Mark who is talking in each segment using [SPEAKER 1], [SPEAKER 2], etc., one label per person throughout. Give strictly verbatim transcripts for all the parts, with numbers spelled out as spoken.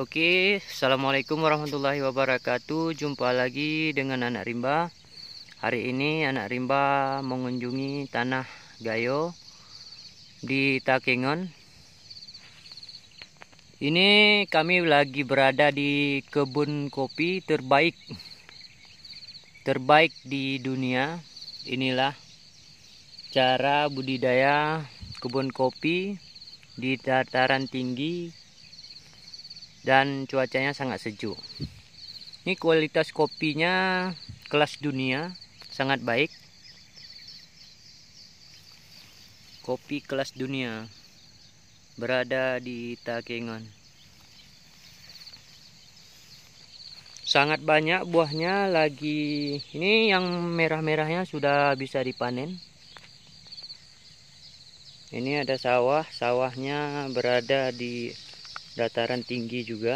[SPEAKER 1] Oke, assalamualaikum warahmatullahi wabarakatuh. Jumpa lagi dengan anak rimba. Hari ini anak rimba mengunjungi tanah Gayo di Takengon. Ini kami lagi berada di kebun kopi terbaik terbaik di dunia. Inilah cara budidaya kebun kopi di dataran tinggi dan cuacanya sangat sejuk. Ini kualitas kopinya kelas dunia, sangat baik. Kopi kelas dunia berada di Takengon. Sangat banyak buahnya lagi. Ini yang merah-merahnya sudah bisa dipanen. Ini ada sawah, sawahnya berada di dataran tinggi juga.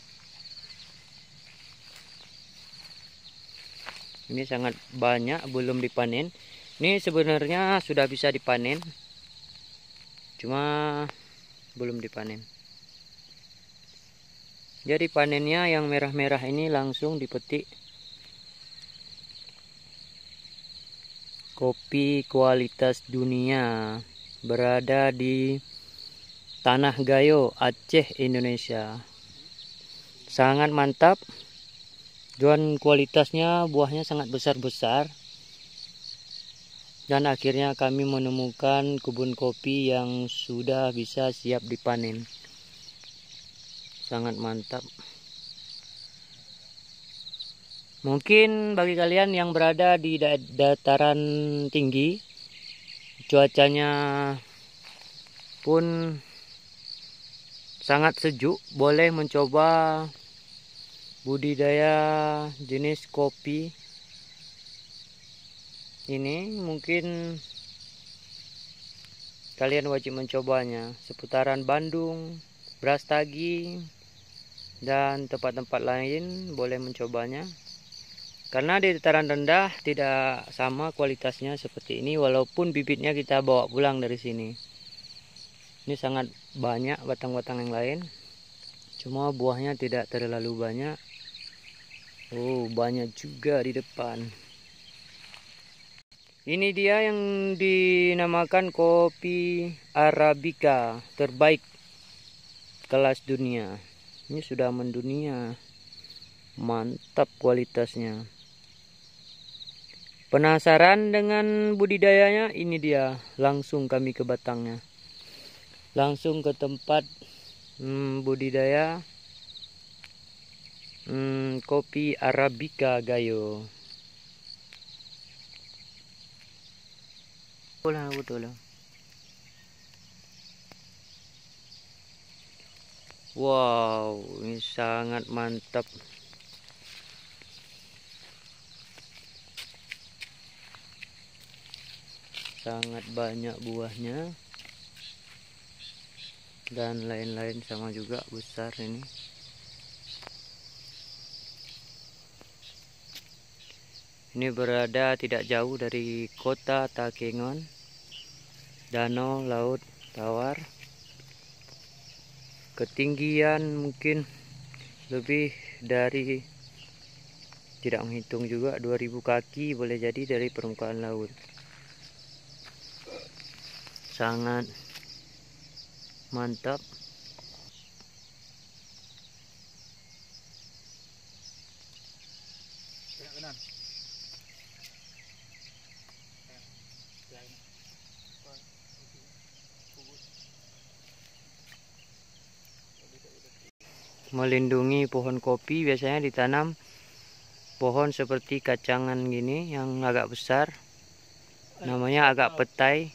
[SPEAKER 1] Ini sangat banyak belum dipanen. Ini sebenarnya sudah bisa dipanen, cuma belum dipanen. Jadi panennya yang merah-merah ini langsung dipetik. Kopi kualitas dunia berada di Tanah Gayo, Aceh, Indonesia. Sangat mantap. Dan kualitasnya buahnya sangat besar-besar. Dan akhirnya kami menemukan kebun kopi yang sudah bisa siap dipanen. Sangat mantap. Mungkin bagi kalian yang berada di dataran tinggi, cuacanya pun sangat sejuk, boleh mencoba budidaya jenis kopi ini. Mungkin kalian wajib mencobanya. Seputaran Bandung, Brastagi, dan tempat-tempat lain boleh mencobanya. Karena di dataran rendah tidak sama kualitasnya seperti ini, walaupun bibitnya kita bawa pulang dari sini. Ini sangat banyak batang-batang yang lain, cuma buahnya tidak terlalu banyak. Oh, banyak juga di depan. Ini dia yang dinamakan kopi Arabica terbaik kelas dunia. Ini sudah mendunia. Mantap kualitasnya. Penasaran dengan budidayanya? Ini dia. Langsung kami ke batangnya. Langsung ke tempat hmm, budidaya hmm, kopi Arabica Gayo. Pulang betul. Wow, ini sangat mantap. Sangat banyak buahnya. Dan lain-lain sama juga besar ini. Ini berada tidak jauh dari kota Takengon, danau laut tawar. Ketinggian mungkin lebih dari, tidak menghitung juga, dua ribu kaki boleh jadi dari permukaan laut. Sangat mantap. Melindungi pohon kopi biasanya ditanam pohon seperti kacangan gini yang agak besar, namanya agak petai.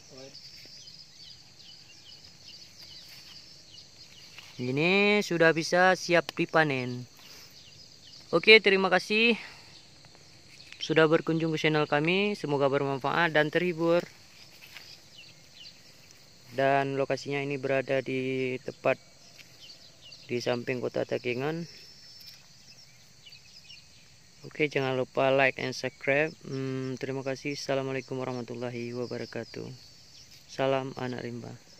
[SPEAKER 1] Ini sudah bisa siap dipanen. Oke, terima kasih sudah berkunjung ke channel kami. Semoga bermanfaat dan terhibur. Dan lokasinya ini berada di tepat di samping kota Takengon. Oke, jangan lupa like and subscribe. Hmm, terima kasih. Assalamualaikum warahmatullahi wabarakatuh. Salam anak rimba.